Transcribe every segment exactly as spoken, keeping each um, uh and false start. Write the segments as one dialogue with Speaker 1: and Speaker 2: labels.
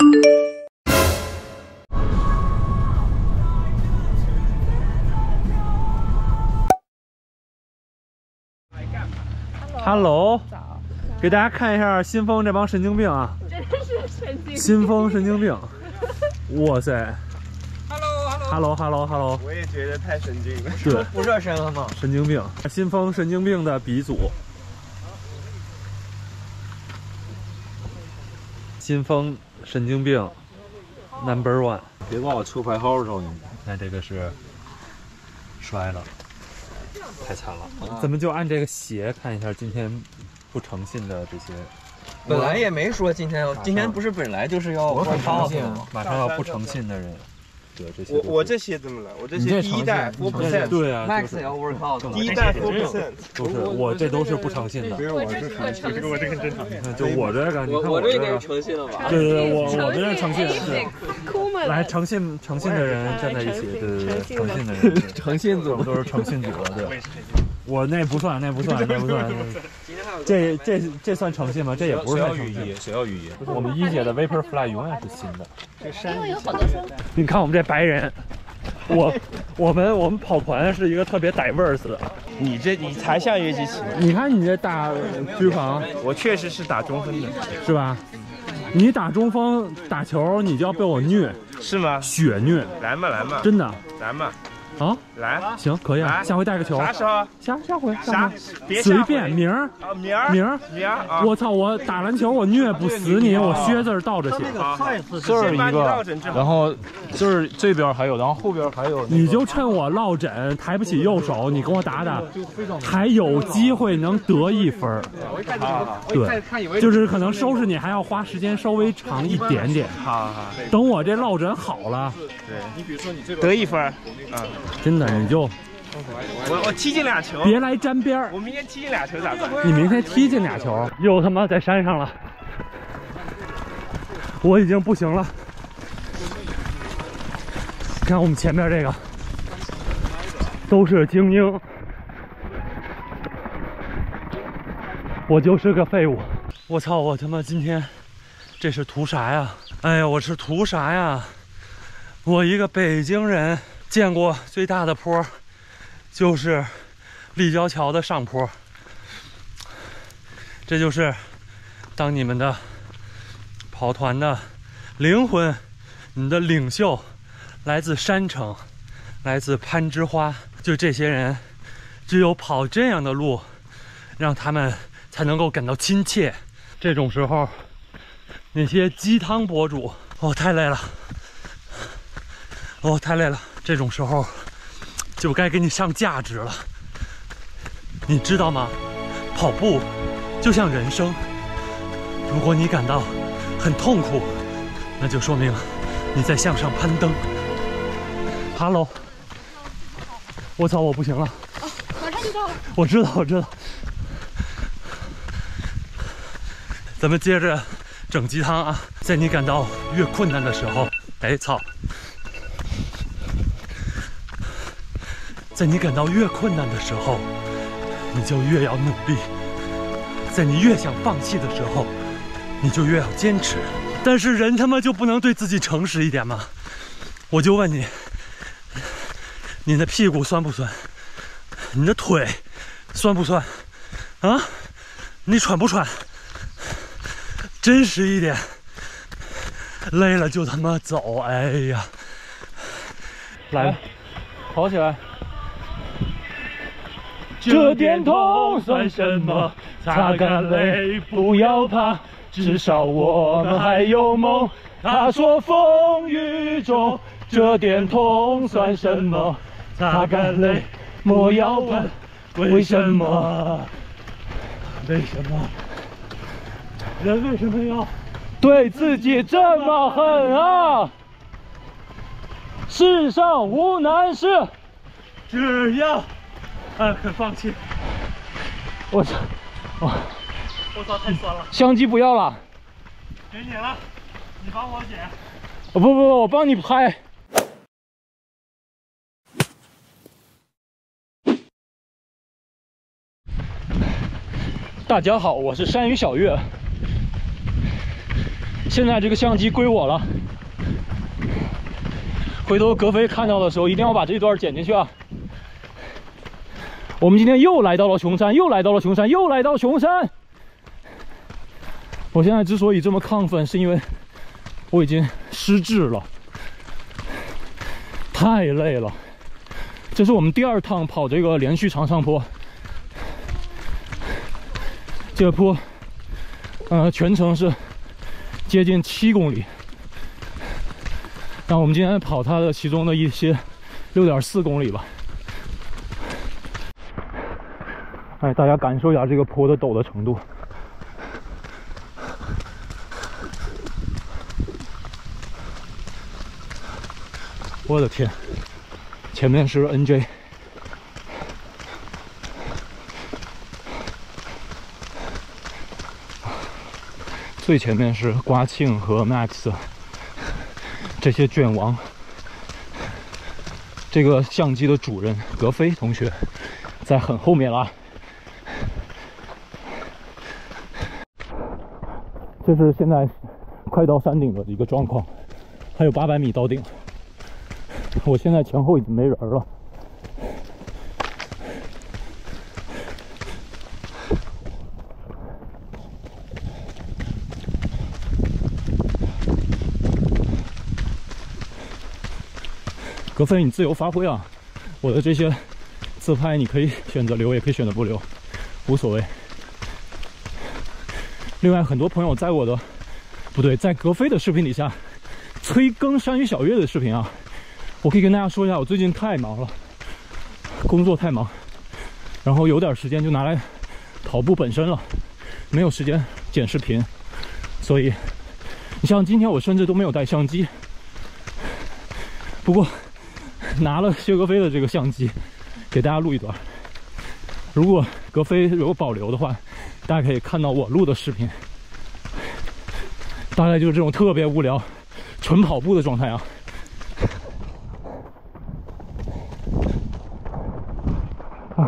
Speaker 1: Hello， 给大家看一下新丰这帮神经病啊！
Speaker 2: 真是神经病！
Speaker 1: 新丰神经病，哇塞
Speaker 3: ！Hello，Hello，Hello，Hello，
Speaker 1: 我
Speaker 3: 也觉得太神经了。
Speaker 1: 对，
Speaker 3: 不热身了吗？
Speaker 1: 神经病，新丰神经病的鼻祖。新丰神经病 Number One。
Speaker 4: 别管我出牌号的时候，你
Speaker 1: 看这个是摔了。 太惨了，咱们就按这个鞋看一下今天不诚信的这些。
Speaker 3: 本来也没说今天，今天不是本来就是要我很诚信，
Speaker 1: 马上要不诚信的人。对这些，
Speaker 5: 我我这些怎么了？我这些第一代 four percent，
Speaker 1: 对啊
Speaker 3: ，Max 要 work out，
Speaker 5: 第一代 four percent，
Speaker 1: 都是我这都是不诚信的。
Speaker 2: 我这是可诚信，
Speaker 1: 我这个真诚信。就我这个，你看
Speaker 3: 我
Speaker 1: 这
Speaker 3: 个诚信了吧？
Speaker 1: 对对对，我我这是诚信是。
Speaker 2: 哭嘛！
Speaker 1: 来，诚信诚信的人站在一起，对对对，诚信的人，
Speaker 3: 诚信组
Speaker 1: 都是诚信组，对。 我那不算，那不算，那不算。这这这算诚信吗？这也不是太诚信。
Speaker 4: 谁要雨衣？
Speaker 1: 我们一姐的 Vaporfly 永远是新的。
Speaker 2: 因为有好多双。
Speaker 1: 你看我们这白人，我我们我们跑团是一个特别 diverse 的。
Speaker 5: 你这你才像越级骑。
Speaker 1: 你看你这打狙防，
Speaker 5: 我确实是打中锋的，
Speaker 1: 是吧？你打中锋打球，你就要被我虐，
Speaker 5: 是吗？
Speaker 1: 血虐。
Speaker 5: 来嘛来嘛，
Speaker 1: 真的。
Speaker 5: 来嘛。
Speaker 1: 啊，
Speaker 5: 来，
Speaker 1: 行，可以啊，下回带个球。
Speaker 5: 啥时候？
Speaker 1: 下下回。
Speaker 5: 啥？别
Speaker 1: 随便，明儿。
Speaker 5: 啊，明儿。
Speaker 1: 明儿。
Speaker 5: 明儿啊！
Speaker 1: 我操，我打篮球我虐不死你，我靴子倒着写。
Speaker 4: 这儿一个，然后这儿这边还有，然后后边还有。
Speaker 1: 你就趁我落枕抬不起右手，你跟我打打，还有机会能得一分。对，就是可能收拾你还要花时间稍微长一点点。
Speaker 5: 好好。
Speaker 1: 等我这落枕好了，
Speaker 5: 对你比如说你这个得一分，啊。
Speaker 1: 真的，你就
Speaker 5: 我我踢进俩球，
Speaker 1: 别来沾边儿。
Speaker 5: 我明天踢进俩球咋办？
Speaker 1: 你明天踢进俩球，又他妈在山上了，我已经不行了。看我们前面这个，都是精英，我就是个废物。我操！我他妈今天这是图啥呀？哎呀，我是图啥呀？我一个北京人。 见过最大的坡，就是立交桥的上坡。这就是当你们的跑团的灵魂，你的领袖来自山城，来自攀枝花。就这些人，只有跑这样的路，让他们才能够感到亲切。这种时候，那些鸡汤博主，哦，太累了，哦，太累了。 这种时候，就该给你上价值了，你知道吗？跑步就像人生，如果你感到很痛苦，那就说明你在向上攀登。Hello， 我操，我不行了。
Speaker 2: 哦，马上就到了。
Speaker 1: 我知道，我知道。咱们接着整鸡汤啊，在你感到越困难的时候，哎操！ 在你感到越困难的时候，你就越要努力；在你越想放弃的时候，你就越要坚持。但是人他妈就不能对自己诚实一点吗？我就问你，你的屁股酸不酸？你的腿酸不酸？啊？你喘不喘？真实一点。累了就他妈走。哎呀，来，跑起来！ 这点痛算什么？擦干泪，不要怕，至少我们还有梦。他说风雨中，这点痛算什么？擦干泪，莫要怕。为什么？为什么？人为什么要对自己这么狠啊？世上无难事，只要。 哎，肯放弃！我操！我我操，太酸了！相机不要了，给你了，你帮我捡。哦不不不，我帮你拍。大家好，我是山鱼小月。
Speaker 4: 现在这个相机归我了。回头格飞看到的时候，一定要把这段剪进去啊！我们今天又来到了熊山，又来到了熊山，又来到熊山。我现在之所以这么亢奋，是因为我已经失智了，太累了。这是我们第二趟跑这个连续长上坡，这个坡，呃，全程是接近七公里。那我们今天跑它的其中的一些六点四公里吧。哎，大家感受一下这个坡的陡的程度。我的天，前面是 N J， 最前面是瓜庆和 Max。这些卷王，这个相机的主人格飞同学在很后面啦。这是现在快到山顶的一个状况，还有八百米到顶。我现在前后已经没人了。格飞，你自由发挥啊！我的这些自拍，你可以选择留，也可以选择不留，无所谓。另外，很多朋友在我的不对，在格飞的视频底下催更山与小月的视频啊，我可以跟大家说一下，我最近太忙了，工作太忙，然后有点时间就拿来跑步本身了，没有时间剪视频，所以你像今天我甚至都没有带相机，不过拿了薛格飞的这个相机给大家录一段，如果格飞有保留的话，大家可以看到我录的视频，大概就是这种特别无聊纯跑步的状态啊。啊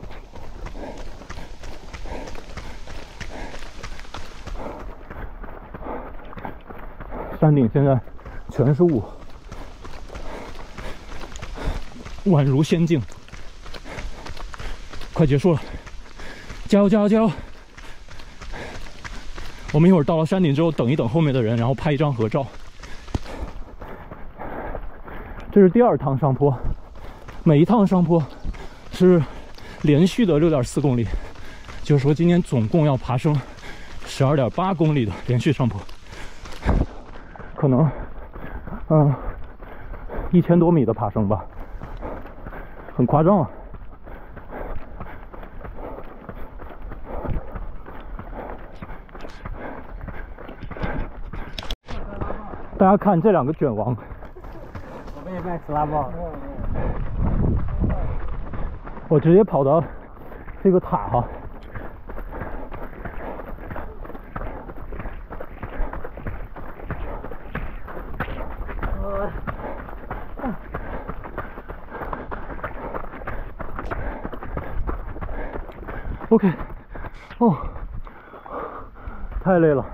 Speaker 4: 山顶现在全是雾，宛如仙境，快结束了，加油加油加油！我们一会儿到了山顶之后，等一等后面的人，然后拍一张合照。这是第二趟上坡，每一趟上坡是连续的六点四公里，就是说今天总共要爬升十二点八公里的连续上坡，可能嗯一千多米的爬升吧。很夸张啊！大家看这两个卷王，
Speaker 3: 我被麦斯拉爆了。
Speaker 4: 我直接跑到这个塔哈。OK， 哦，太累了。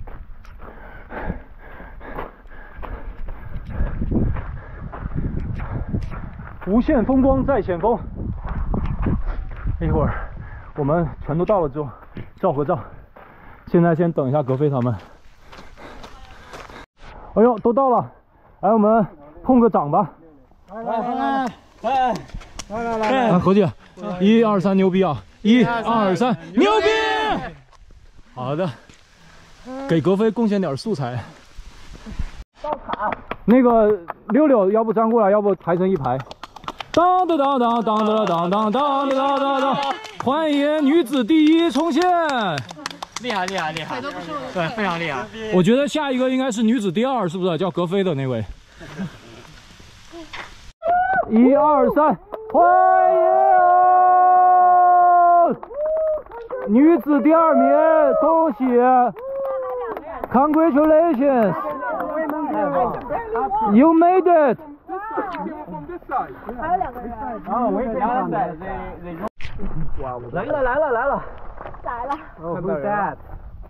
Speaker 4: 无限风光在前方。一会儿我们全都到了之后照合照。现在先等一下格飞他们。哎呦，都到了，来我们碰个掌吧。
Speaker 3: 来来来来来来来，
Speaker 4: 来合计，一二三，牛逼啊！一二三，牛逼！好的，给格飞贡献点素材。
Speaker 3: 到塔。
Speaker 4: 那个六六，要不站过来，要不排成一排。当当当当当当当当当当当当！欢迎女子第一冲线！
Speaker 3: 厉害厉害厉害！对，非常厉害。
Speaker 4: 我觉得下一个应该是女子第二，是不是？叫格飞的那位。一二三，欢迎女子第二名，恭喜 ！Congratulations! You made it!
Speaker 2: 还有两个人。
Speaker 3: 啊，我也两个人。来了来了来了
Speaker 2: 来了。
Speaker 3: Oh, who's that?